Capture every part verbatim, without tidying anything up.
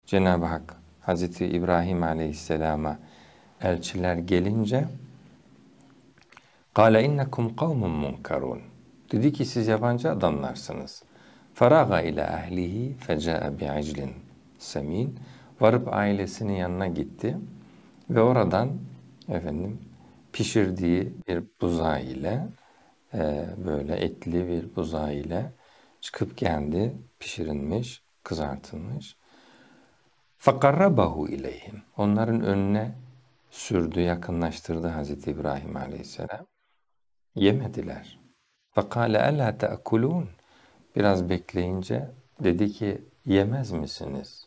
Cenab-ı Hak Hazreti İbrahim Aleyhisselam'a elçiler gelince قَالَ اِنَّكُمْ قَوْمٌ مُنْكَرُونَ Dedi ki siz yabancı adamlarsınız. فَرَاغَ اِلَى اَهْلِهِ فَجَاءَ بِعِجْلٍ semin. Varıp ailesinin yanına gitti ve oradan efendim pişirdiği bir buzağı ile e, böyle etli bir buzağı ile çıkıp geldi, pişirilmiş, kızartılmış. فَقَرَّبَهُ اِلَيْهِمْ Onların önüne sürdü, yakınlaştırdı Hazreti İbrahim Aleyhisselam. Yemediler. فَقَالَ أَلَا تَأْكُلُونَ Biraz bekleyince dedi ki yemez misiniz?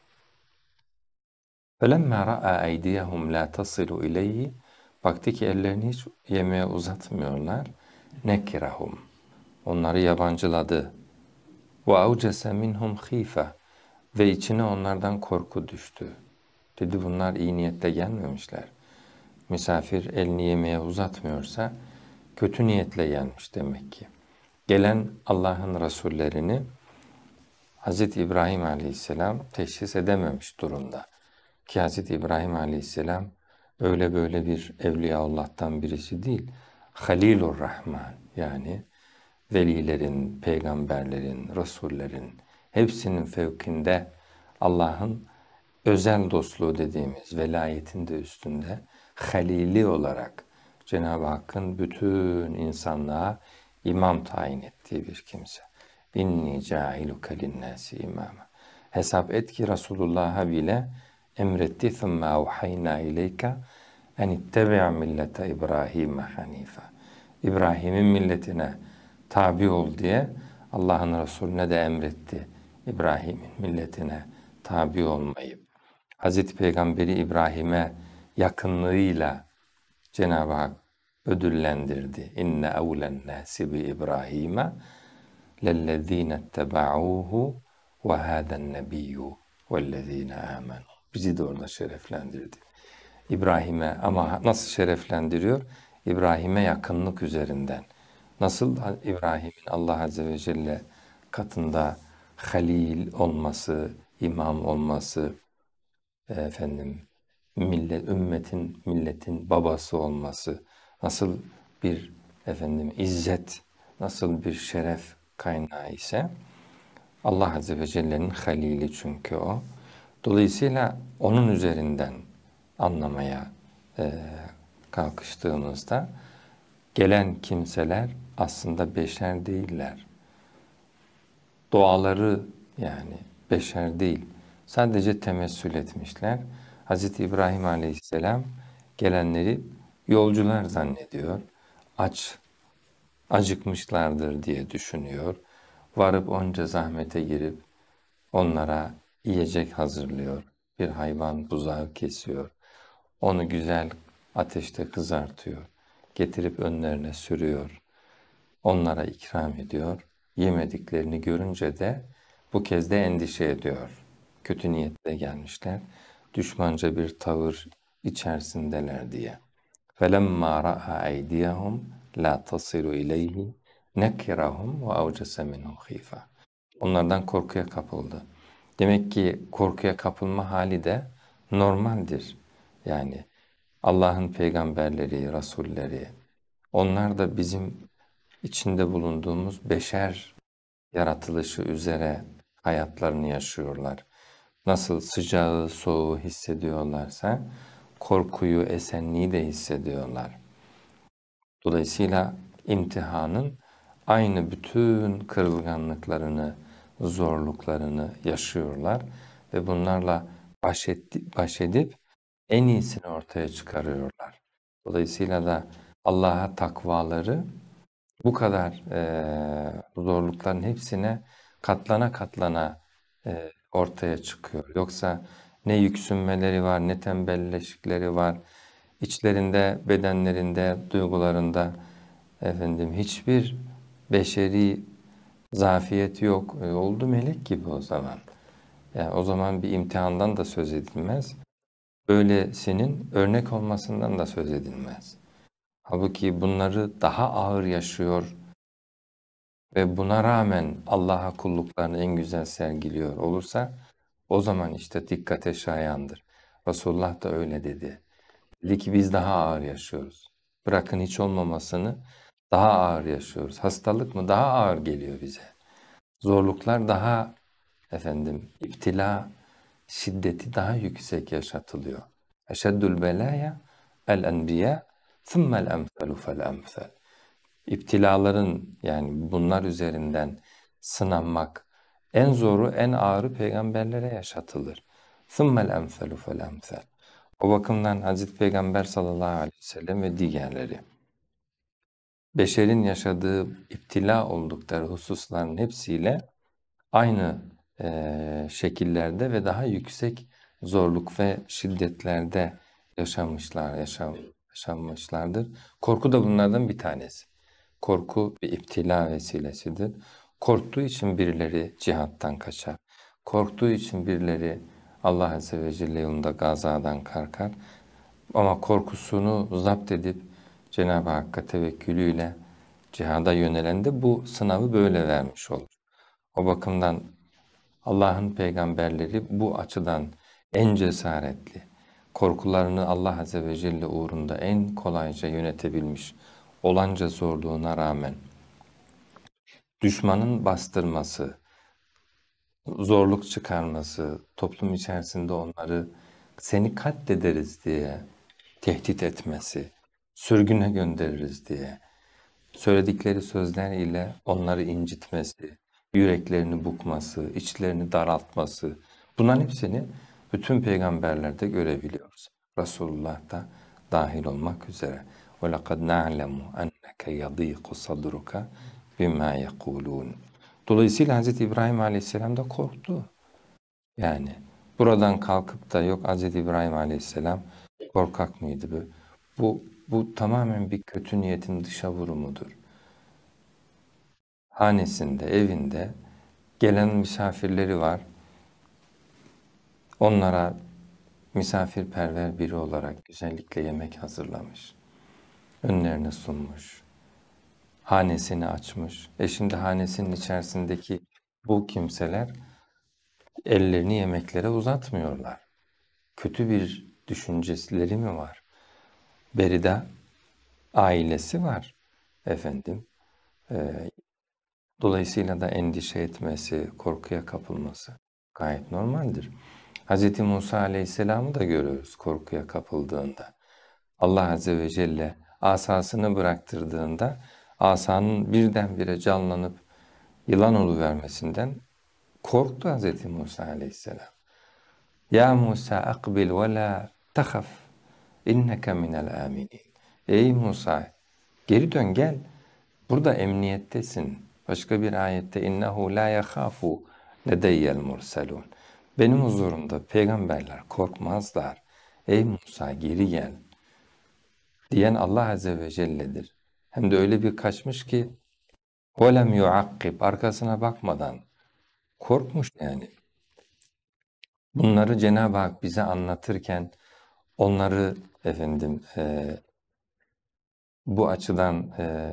فَلَمَّا رَأَى اَيْدِيَهُمْ لَا تَصِلُ اِلَيْهِ Baktı ki ellerini hiç yemeğe uzatmıyorlar. نَكِرَهُمْ Onları yabancıladı. وَاَوْجَسَ مِنْهُمْ خِيفَةً Ve içine onlardan korku düştü. Dedi bunlar iyi niyetle gelmemişler. Misafir elini yemeğe uzatmıyorsa kötü niyetle gelmiş demek ki. Gelen Allah'ın Resullerini Hz. İbrahim Aleyhisselam teşhis edememiş durumda. Ki Hz. İbrahim Aleyhisselam öyle böyle bir Evliyaullah'tan birisi değil. Halilur Rahman yani velilerin, peygamberlerin, Resullerin hepsinin fevkinde Allah'ın özel dostluğu dediğimiz velayetin de üstünde halili olarak Cenab-ı Hakk'ın bütün insanlığa imam tayin ettiği bir kimse. İnni ca'iluke linnâsi imama. Hesap et ki Resulullah'a bile emretti. ثُمَّ اَوْحَيْنَا اِلَيْكَ اَنِ اتَّبِعْ مِلَّةَ İbrahim hanifa. İbrahim'in milletine tabi ol diye Allah'ın Resulüne de emretti. İbrahim'in milletine tabi olmayı. Hazreti Peygamberi İbrahim'e yakınlığıyla Cenab-ı Hak ödüllendirdi. İnne evlen nâsi bi İbrahim'e lellezîne etteba'ûhu ve hâden nebiyyû vellezîne âmenû. Bizi de orada şereflendirdi. İbrahim'e ama nasıl şereflendiriyor? İbrahim'e yakınlık üzerinden. Nasıl İbrahim'in Allah Azze ve Celle katında halil olması, imam olması, efendim millet, ümmetin, milletin babası olması, nasıl bir efendim izzet, nasıl bir şeref kaynağı ise Allah Azze ve Celle'nin halili çünkü o. Dolayısıyla onun üzerinden anlamaya e, kalkıştığımızda gelen kimseler aslında beşer değiller. Doğaları yani beşer değil. Sadece temessül etmişler. Hazreti İbrahim Aleyhisselam gelenleri yolcular zannediyor. Aç, acıkmışlardır diye düşünüyor. Varıp onca zahmete girip onlara yiyecek hazırlıyor. Bir hayvan buzağı kesiyor. Onu güzel ateşte kızartıyor. Getirip önlerine sürüyor. Onlara ikram ediyor. Yemediklerini görünce de bu kez de endişe ediyor. Kötü niyetle gelmişler. Düşmanca bir tavır içerisindeler diye. فَلَمَّا رَأَى اَيْدِيَهُمْ لَا تَصِلُ اِلَيْهِ نَكِرَهُمْ وَاَوْجَسَ مِنْهُمْ خِيفًا Onlardan korkuya kapıldı. Demek ki korkuya kapılma hali de normaldir. Yani Allah'ın peygamberleri, rasulleri, onlar da bizim içinde bulunduğumuz beşer yaratılışı üzere hayatlarını yaşıyorlar. Nasıl sıcağı, soğuğu hissediyorlarsa korkuyu, esenliği de hissediyorlar. Dolayısıyla imtihanın aynı bütün kırılganlıklarını, zorluklarını yaşıyorlar ve bunlarla baş, et, baş edip en iyisini ortaya çıkarıyorlar. Dolayısıyla da Allah'a takvaları bu kadar e, zorlukların hepsine katlana katlana e, ortaya çıkıyor. Yoksa ne yüksünmeleri var, ne tembelleşikleri var. İçlerinde, bedenlerinde, duygularında efendim hiçbir beşeri zafiyet yok. E, oldu melek gibi o zaman. Yani o zaman bir imtihandan da söz edilmez. Böylesinin örnek olmasından da söz edilmez. Halbuki bunları daha ağır yaşıyor ve buna rağmen Allah'a kulluklarını en güzel sergiliyor olursa O zaman işte dikkate şayandır. Resulullah da öyle dedi. Dedi ki biz daha ağır yaşıyoruz. Bırakın hiç olmamasını, daha ağır yaşıyoruz. Hastalık mı daha ağır geliyor bize. Zorluklar daha efendim iptila şiddeti daha yüksek yaşatılıyor. Eşeddül belaya el enbiya thummel emsalu fel emsal. İptilaların yani bunlar üzerinden sınanmak en zoru en ağırı peygamberlere yaşatılır. Thummel emsalu fel emsal. O bakımdan Hazreti Peygamber sallallahu aleyhi ve sellem ve diğerleri beşerin yaşadığı iptila oldukları hususların hepsiyle aynı e, şekillerde ve daha yüksek zorluk ve şiddetlerde yaşamışlar, yaşam, yaşanmışlardır. Korku da bunlardan bir tanesi. Korku bir iptila vesilesidir. Korktuğu için birileri cihattan kaçar. Korktuğu için birileri Allah Azze ve Celle yolunda gazadan kalkar. Ama korkusunu zapt edip Cenab-ı Hakk'a tevekkülüyle cihada yönelen de bu sınavı böyle vermiş olur. O bakımdan Allah'ın peygamberleri bu açıdan en cesaretli, korkularını Allah Azze ve Celle uğrunda en kolayca yönetebilmiş olanca zorluğuna rağmen düşmanın bastırması, zorluk çıkarması, toplum içerisinde onları seni katlederiz diye tehdit etmesi, sürgüne göndeririz diye söyledikleri sözler ile onları incitmesi, yüreklerini bukması, içlerini daraltması, bunların hepsini bütün peygamberlerde görebiliyoruz. Resulullah da dahil olmak üzere. وَلَقَدْ نَعْلَمُ أَنَّكَ يَضِيقُ صَدْرُكَ بِمَا يَقُولُونَ. Dolayısıyla Hz. İbrahim Aleyhisselam da korktu. Yani buradan kalkıp da yok Hz. İbrahim Aleyhisselam korkak mıydı? Bu, bu, bu tamamen bir kötü niyetin dışa vurumudur. Hanesinde, evinde gelen misafirleri var. Onlara misafirperver biri olarak güzellikle yemek hazırlamış. Önlerine sunmuş. Hanesini açmış. E şimdi hanesinin içerisindeki bu kimseler ellerini yemeklere uzatmıyorlar. Kötü bir düşünceleri mi var? Berida ailesi var efendim. Ee, dolayısıyla da endişe etmesi, korkuya kapılması gayet normaldir. Hz. Musa Aleyhisselam'ı da görüyoruz korkuya kapıldığında. Allah Azze ve Celle asasını bıraktırdığında asanın birdenbire canlanıp yılan oluvermesinden korktu Hz. Musa Aleyhisselam. Ya Musa akbil ve la tahaf inneke minel aminin. Ey Musa geri dön gel. Burada emniyettesin. Başka bir ayette innehu la yakhafu ledeyyel murselun. Benim huzurumda peygamberler korkmazlar. Ey Musa geri gel. Diyen Allah Azze ve Celle'dir. Hem de öyle bir kaçmış ki وَلَمْ يُعَقِّبْ arkasına bakmadan korkmuş yani. Bunları Cenab-ı Hak bize anlatırken onları efendim e, bu açıdan e,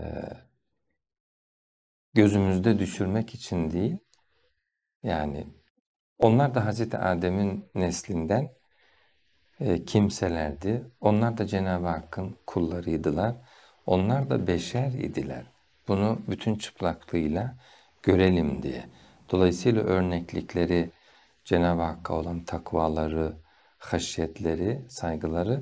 gözümüzde düşürmek için değil, yani onlar da Hazreti Adem'in neslinden e, kimselerdi. Onlar da Cenab-ı Hakk'ın kullarıydılar. Onlar da beşer idiler. Bunu bütün çıplaklığıyla görelim diye. Dolayısıyla örneklikleri, Cenab-ı Hakk'a olan takvaları, haşyetleri, saygıları,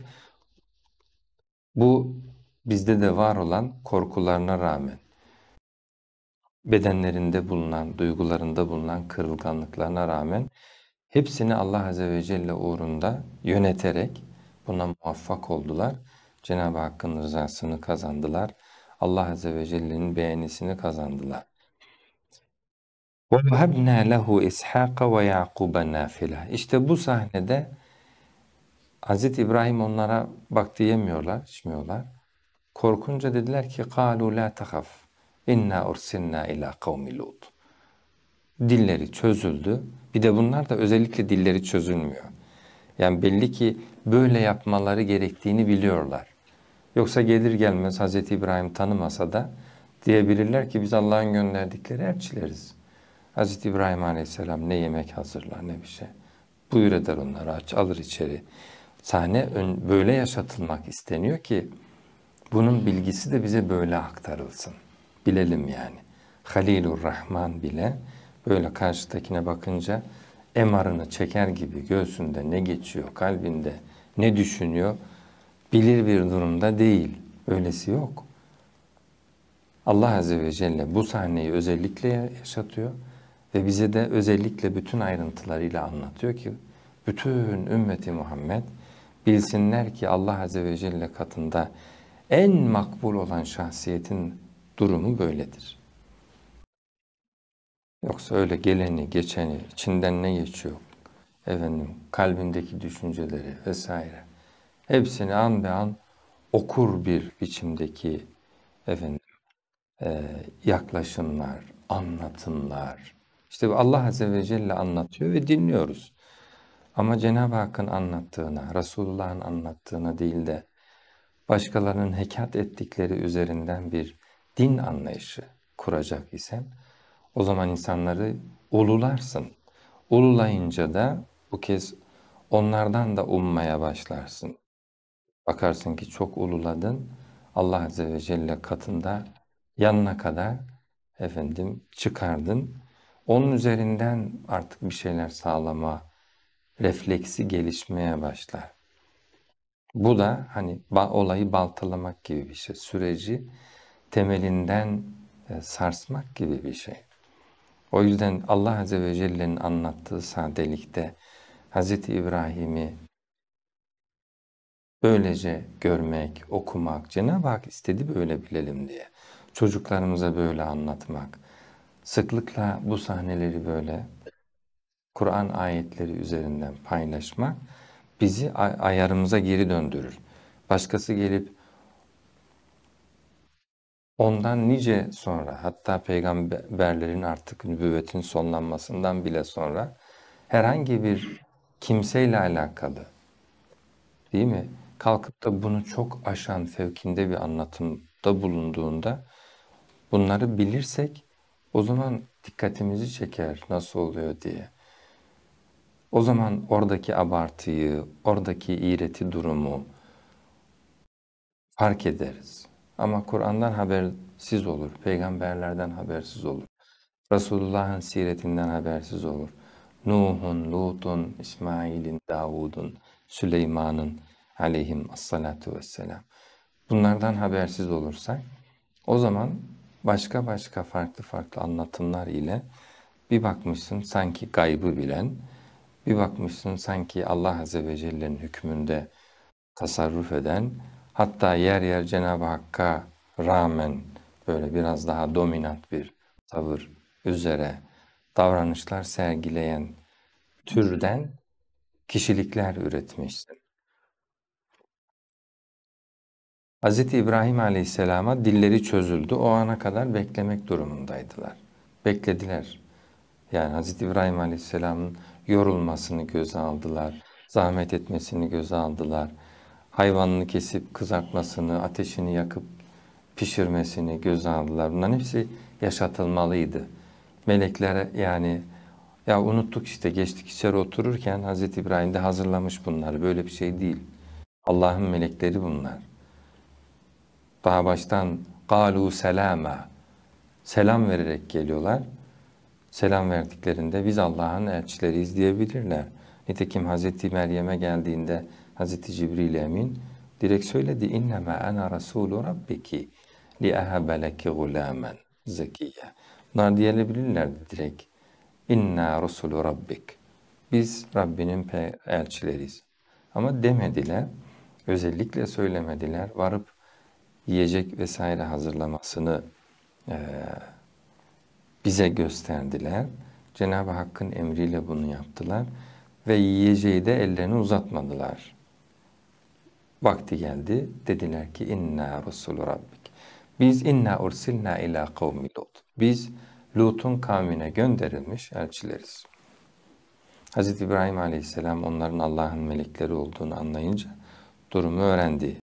bu bizde de var olan korkularına rağmen, bedenlerinde bulunan, duygularında bulunan kırılganlıklarına rağmen hepsini Allah Azze ve Celle uğrunda yöneterek buna muvaffak oldular. Cenab-ı Hakk'ın rızasını kazandılar. Allah Azze ve Celle'nin beğenisini kazandılar. وَوَهَبْنَا لَهُ إِسْحَاقَ وَيَعْقُوبَ نَافِلَةً. İşte bu sahnede Hazreti İbrahim onlara bak diyemiyorlar, içmiyorlar. Korkunca dediler ki قَالُوا لَا تَخَفْ اِنَّا اُرْسِلْنَا اِلَى قَوْمِ لُوطٍ. Dilleri çözüldü. Bir de bunlar da özellikle dilleri çözülmüyor. Yani belli ki böyle yapmaları gerektiğini biliyorlar. Yoksa gelir gelmez Hazreti İbrahim tanımasa da diyebilirler ki biz Allah'ın gönderdikleri elçileriz. Hazreti İbrahim Aleyhisselam ne yemek hazırlar ne bir şey. Buyur eder onları, aç alır içeri. Sahne ön, böyle yaşatılmak isteniyor ki bunun bilgisi de bize böyle aktarılsın. Bilelim yani. Halilur Rahman bile böyle karşıdakine bakınca M R'ını çeker gibi göğsünde ne geçiyor, kalbinde ne düşünüyor bilir bir durumda değil. Öylesi yok. Allah Azze ve Celle bu sahneyi özellikle yaşatıyor ve bize de özellikle bütün ayrıntılarıyla anlatıyor ki bütün ümmeti Muhammed bilsinler ki Allah Azze ve Celle katında en makbul olan şahsiyetin durumu böyledir. Yoksa öyle geleni, geçeni, içinden ne geçiyor, efendim, kalbindeki düşünceleri vesaire hepsini an be an okur bir biçimdeki efendim e, yaklaşımlar, anlatımlar. İşte bu Allah Azze ve Celle anlatıyor ve dinliyoruz. Ama Cenab-ı Hakk'ın anlattığına, Resulullah'ın anlattığına değil de başkalarının hekat ettikleri üzerinden bir din anlayışı kuracak isen o zaman insanları ulularsın. Ululayınca da bu kez onlardan da ummaya başlarsın. Bakarsın ki çok ululadın. Allah Azze ve Celle katında yanına kadar efendim çıkardın. Onun üzerinden artık bir şeyler sağlama refleksi gelişmeye başlar. Bu da hani olayı baltalamak gibi bir şey. Süreci temelinden e, sarsmak gibi bir şey. O yüzden Allah Azze ve Celle'nin anlattığı sadelikte Hazreti İbrahim'i böylece görmek, okumak, Cenab-ı Hak istedi böyle bilelim diye. Çocuklarımıza böyle anlatmak, sıklıkla bu sahneleri böyle Kur'an ayetleri üzerinden paylaşmak bizi ayarımıza geri döndürür. Başkası gelip ondan nice sonra, hatta peygamberlerin artık nübüvvetin sonlanmasından bile sonra herhangi bir kimseyle alakalı, değil mi? Kalkıp da bunu çok aşan fevkinde bir anlatımda bulunduğunda bunları bilirsek o zaman dikkatimizi çeker nasıl oluyor diye. O zaman oradaki abartıyı, oradaki iğreti durumu fark ederiz. Ama Kur'an'dan habersiz olur, peygamberlerden habersiz olur. Resulullah'ın siretinden habersiz olur. Nuh'un, Lut'un, İsmail'in, Davud'un, Süleyman'ın aleyhim assalatu vesselam. Bunlardan habersiz olursak o zaman başka başka farklı farklı anlatımlar ile bir bakmışsın sanki gaybı bilen, bir bakmışsın sanki Allah Azze ve Celle'nin hükmünde tasarruf eden, hatta yer yer Cenab-ı Hakk'a rağmen böyle biraz daha dominant bir tavır üzere davranışlar sergileyen türden kişilikler üretmişsin. Hz. İbrahim Aleyhisselam'a dilleri çözüldü. O ana kadar beklemek durumundaydılar. Beklediler. Yani Hz. İbrahim Aleyhisselam'ın yorulmasını göze aldılar. Zahmet etmesini göze aldılar. Hayvanını kesip kızartmasını, ateşini yakıp pişirmesini göze aldılar. Bunların hepsi yaşatılmalıydı. Meleklere yani ya unuttuk işte geçtik içeri otururken Hz. İbrahim de hazırlamış bunları. Böyle bir şey değil. Allah'ın melekleri bunlar. Daha baştan galu selama, selam vererek geliyorlar. Selam verdiklerinde biz Allah'ın elçileriyiz diyebilirler. Nitekim Hazreti Meryem'e geldiğinde Hazreti Cibril Emin direkt söyledi. İnneme ana Resulü Rabbiki li ehabe leki gulamen zekiyye. Bunlar diyebilirlerdi direkt. İnna Resulü Rabbik. Biz Rabbinin elçileriyiz. Ama demediler. Özellikle söylemediler. Varıp yiyecek vesaire hazırlamasını e, bize gösterdiler. Cenab-ı Hakk'ın emriyle bunu yaptılar. Ve yiyeceği de ellerini uzatmadılar. Vakti geldi. Dediler ki inna Resulü Rabbik. Biz inna ursilna ila kavmi Lut. Biz Lut'un kavmine gönderilmiş elçileriz. Hazreti İbrahim Aleyhisselam onların Allah'ın melekleri olduğunu anlayınca durumu öğrendi.